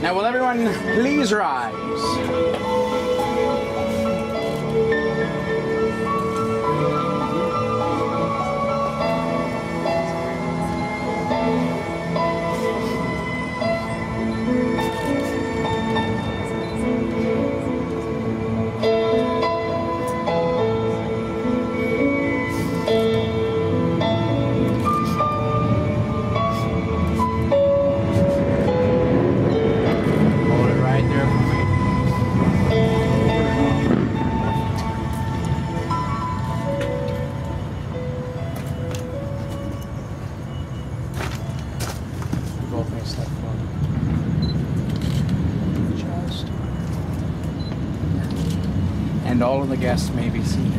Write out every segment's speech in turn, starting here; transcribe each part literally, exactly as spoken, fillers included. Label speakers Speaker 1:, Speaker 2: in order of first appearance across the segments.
Speaker 1: Now, will everyone please rise? And all of the guests may be seated.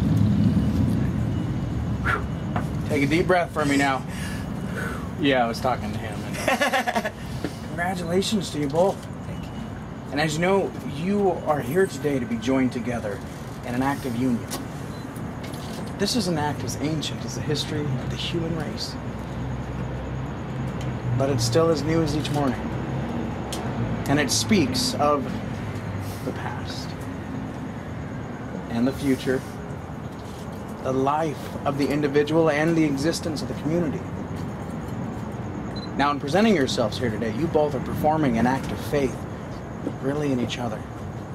Speaker 1: Take a deep breath for me now. Yeah, I was talking to him. And, uh, congratulations to you both.
Speaker 2: Thank you.
Speaker 1: And as you know, you are here today to be joined together in an act of union. This is an act as ancient as the history of the human race. But it's still as new as each morning. And it speaks of the past and the future, the life of the individual and the existence of the community. Now, in presenting yourselves here today, you both are performing an act of faith, really in each other.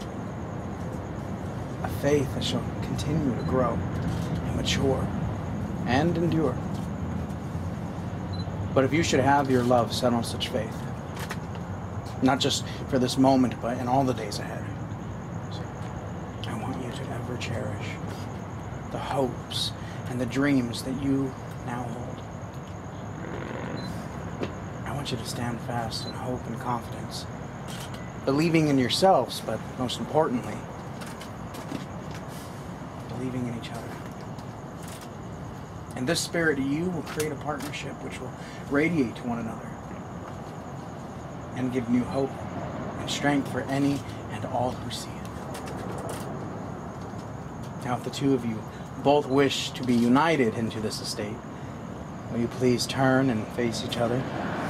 Speaker 1: A faith that shall continue to grow and mature and endure. But if you should have your love set on such faith, not just for this moment, but in all the days ahead, I want you to ever cherish the hopes and the dreams that you now hold. I want you to stand fast in hope and confidence, believing in yourselves, but most importantly, believing in each other. In this spirit, you will create a partnership which will radiate to one another and give new hope and strength for any and all who see it. Now, if the two of you both wish to be united into this estate, will you please turn and face each other?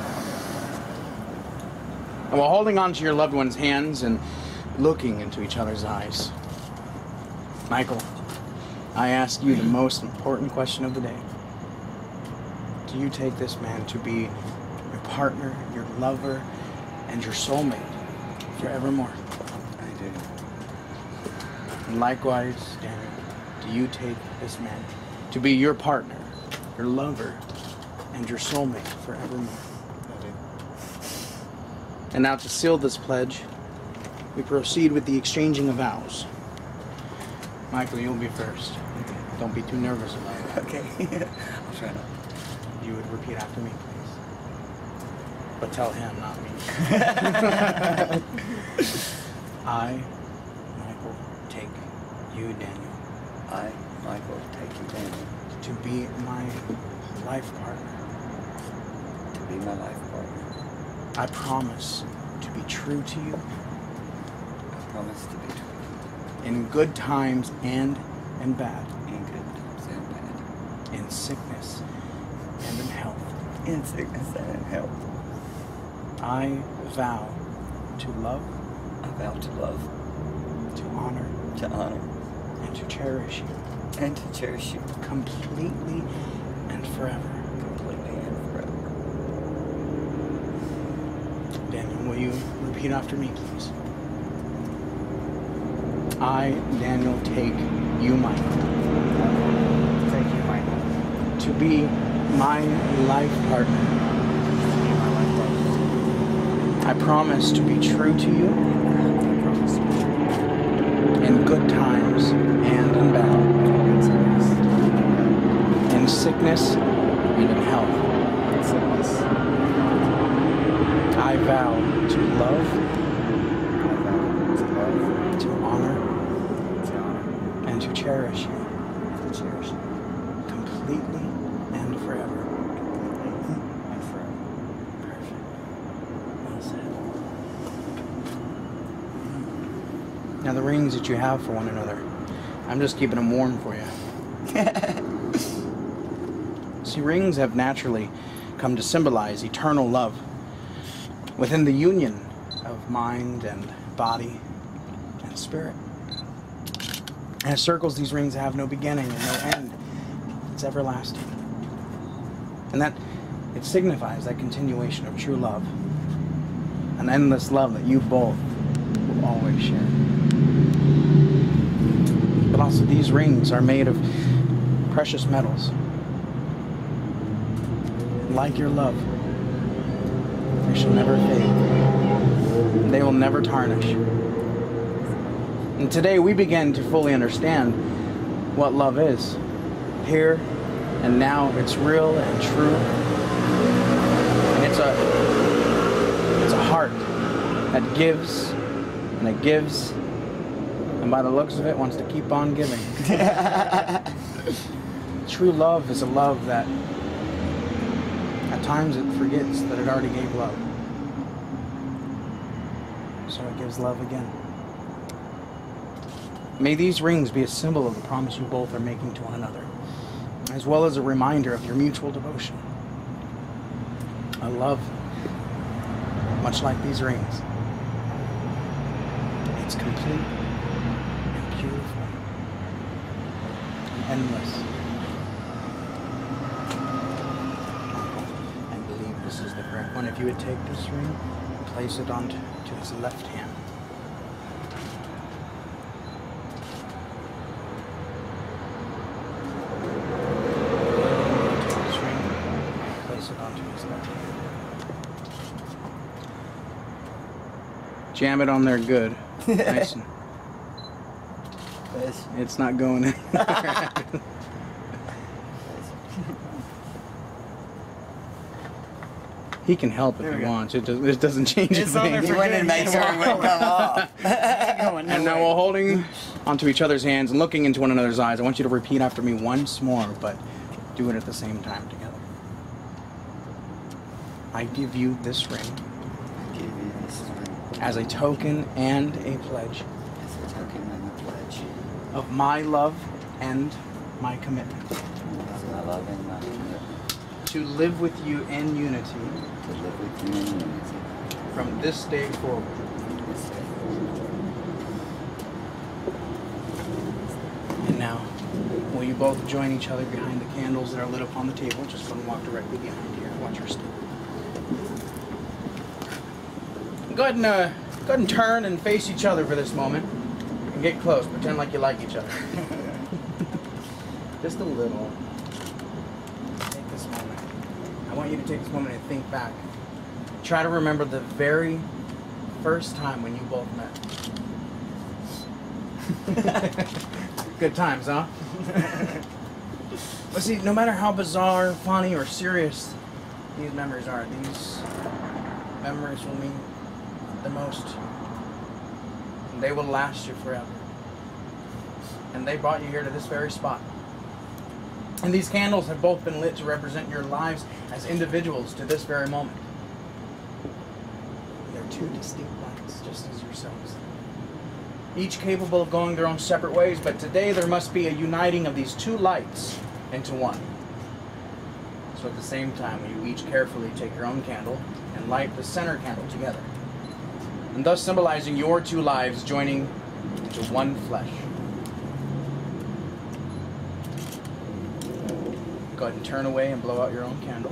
Speaker 1: And while holding on to your loved one's hands and looking into each other's eyes, Michael, I ask you the most important question of the day. Do you take this man to be your partner, your lover, and your soulmate forevermore?
Speaker 2: I do.
Speaker 1: And likewise, Daniel, do you take this man to be your partner, your lover, and your soulmate forevermore?
Speaker 2: I do.
Speaker 1: And now to seal this pledge, we proceed with the exchanging of vows. Michael, you'll be first. Don't be too nervous about it.
Speaker 2: Okay. I'll try not.
Speaker 1: You would repeat after me, please. But tell him, not me. I, Michael, take you, Daniel.
Speaker 2: I, Michael, take you, Daniel.
Speaker 1: To be my life partner.
Speaker 2: To be my life partner.
Speaker 1: I promise to be true to you.
Speaker 2: I promise to be true.
Speaker 1: In good times and in bad.
Speaker 2: In good times and bad.
Speaker 1: In sickness and in health.
Speaker 2: In sickness and in health.
Speaker 1: I vow to love.
Speaker 2: I vow to love.
Speaker 1: To honor.
Speaker 2: To honor.
Speaker 1: And to cherish you.
Speaker 2: And to cherish you.
Speaker 1: Completely and forever.
Speaker 2: Completely and forever.
Speaker 1: Daniel, will you repeat after me, please? I, Daniel, take you, Michael.
Speaker 2: Take you, Michael.
Speaker 1: To be my life partner.
Speaker 2: To be my life partner.
Speaker 1: I promise to be true to you.
Speaker 2: I promise to be true to you.
Speaker 1: In good times and in bad. In sickness and in health.
Speaker 2: In sickness.
Speaker 1: I vow to love.
Speaker 2: I vow to love.
Speaker 1: To honor.
Speaker 2: To honor.
Speaker 1: And to cherish you.
Speaker 2: To cherish you.
Speaker 1: Completely and forever.
Speaker 2: Completely and forever.
Speaker 1: Perfect. Well said. Now the rings that you have for one another, I'm just keeping them warm for you. See, rings have naturally come to symbolize eternal love within the union of of mind and body and spirit. And as circles, these rings have no beginning and no end. It's everlasting. And that it signifies that continuation of true love. An endless love that you both will always share. But also these rings are made of precious metals. Like your love, they shall never fade. They will never tarnish. And today we begin to fully understand what love is. Here and now, it's real and true. And it's a, it's a heart that gives and it gives. And by the looks of it, wants to keep on giving. True love is a love that at times it forgets that it already gave love. So it gives love again. May these rings be a symbol of the promise you both are making to one another, as well as a reminder of your mutual devotion. A love, much like these rings. It's complete and beautiful and endless. I believe this is the correct one. If you would take this ring, place it onto to his left hand. Take this ring, place it onto his left hand. Jam it on there good. Nice. And it's not going anywhere. He can help if he wants. It, does, it doesn't change
Speaker 2: It's
Speaker 1: a thing.
Speaker 2: He went and made sure it wouldn't come off.
Speaker 1: And now while holding onto each other's hands and looking into one another's eyes, I want you to repeat after me once more, but do it at the same time together. I give you this ring.
Speaker 2: I give you this ring
Speaker 1: As a token and a pledge
Speaker 2: as a token and a pledge
Speaker 1: of my love and my commitment
Speaker 2: of my love and my commitment
Speaker 1: to live with you in unity
Speaker 2: to live with you in unity
Speaker 1: from this day forward.
Speaker 2: this day.
Speaker 1: And now, will you both join each other behind the candles that are lit up on the table? Just go and walk directly behind here. Watch your step. Go ahead and uh, go ahead and turn and face each other for this moment. And get close. Pretend like you like each other. Just a little. Take this moment. I want you to take this moment and think back. Try to remember the very first time when you both met. Good times, huh? But see, no matter how bizarre, funny, or serious these memories are, these memories will mean the most. And they will last you forever. And they brought you here to this very spot. And these candles have both been lit to represent your lives as individuals to this very moment. They're two distinct lights, just as yourselves. Each capable of going their own separate ways, but today there must be a uniting of these two lights into one. So at the same time, you each carefully take your own candle and light the center candle together, and thus symbolizing your two lives joining into one flesh. Go ahead and turn away and blow out your own candle.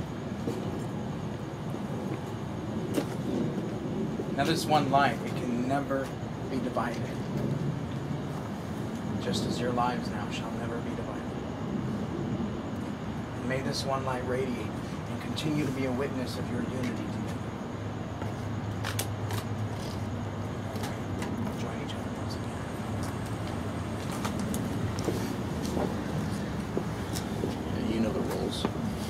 Speaker 1: Now this one light, it can never be divided. Just as your lives now shall never be divided. And may this one light radiate and continue to be a witness of your unity together. Join each other once again. Yeah, you know the rules.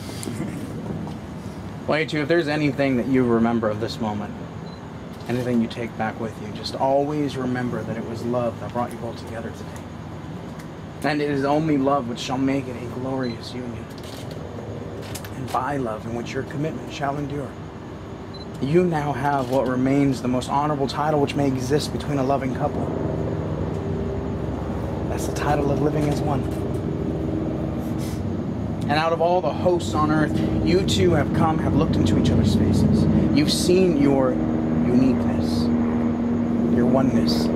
Speaker 1: Well, you two, if there's anything that you remember of this moment, anything you take back with you, just always remember that it was love that brought you both together today. And it is only love which shall make it a glorious union. And by love in which your commitment shall endure. You now have what remains the most honorable title which may exist between a loving couple. That's the title of living as one. And out of all the hosts on earth, you two have come, have looked into each other's faces. You've seen your uniqueness, your oneness.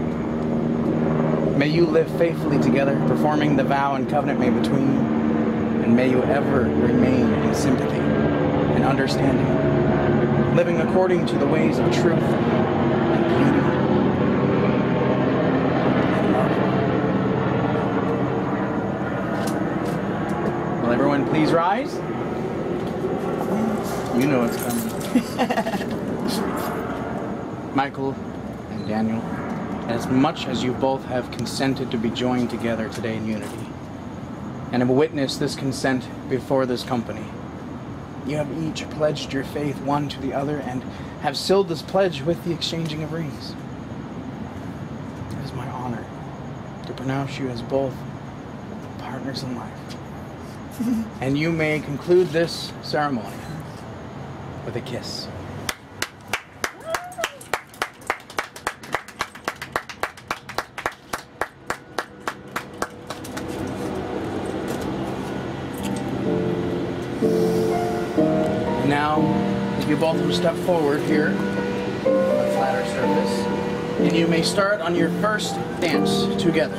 Speaker 1: May you live faithfully together, performing the vow and covenant made between you, and may you ever remain in sympathy and understanding, living according to the ways of truth and beauty and love. Will everyone please rise? You know it's coming. Michael and Daniel, as much as you both have consented to be joined together today in unity, and have witnessed this consent before this company, you have each pledged your faith one to the other and have sealed this pledge with the exchanging of rings. It is my honor to pronounce you as both partners in life. And you may conclude this ceremony with a kiss. Now, if you both will step forward here on a flatter surface, and you may start on your first dance together.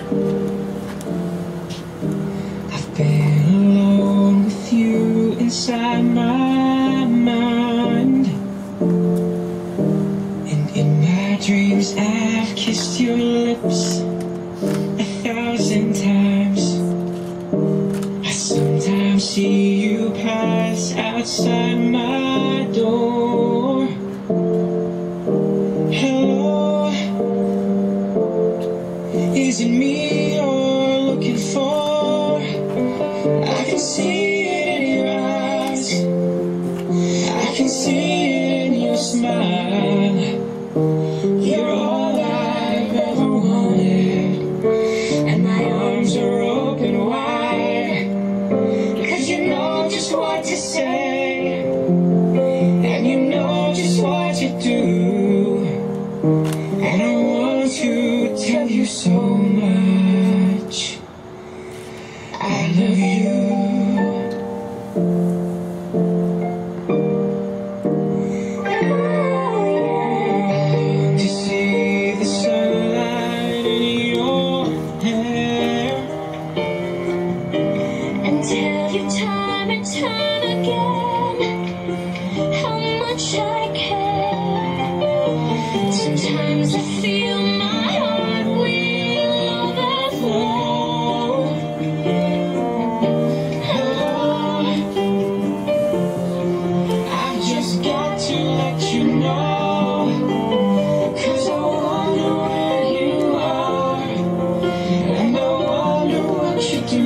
Speaker 3: I've been alone with you inside my mind, and in my dreams I've kissed your lips a thousand times. I sometimes see you pass outside my door. Hello, is it me you're looking for? I can see it in your eyes, I can see it in your smile. You're all I've ever wanted, and my arms are open wide, 'cause you know just what to say, and you know just what to do, and I want to tell you so much. I love you. I long to see the sunlight in your hair, and tell you time and time again how much I care. Sometimes I feel my heart will overflow. Hello, I've just got to let you know, 'cause I wonder where you are, and I wonder what you do.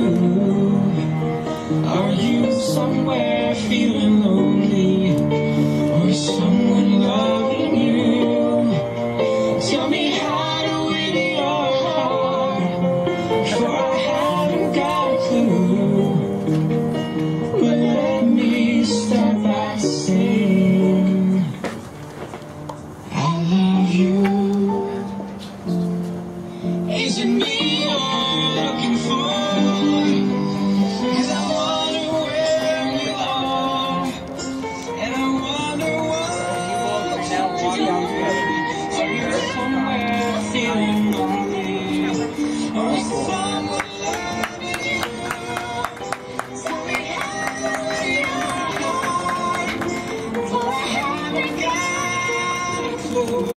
Speaker 3: Are you somewhere feeling lonely, or is someone loving you? Tell me how to win your heart, for I haven't got a clue. But let me start by saying I love you. Is it me you're looking for? 'Cause I wonder where you are, and I wonder what you do. Are you somewhere feeling lonely, or is someone loving you? Tell me how to win your heart, for I haven't got a clue.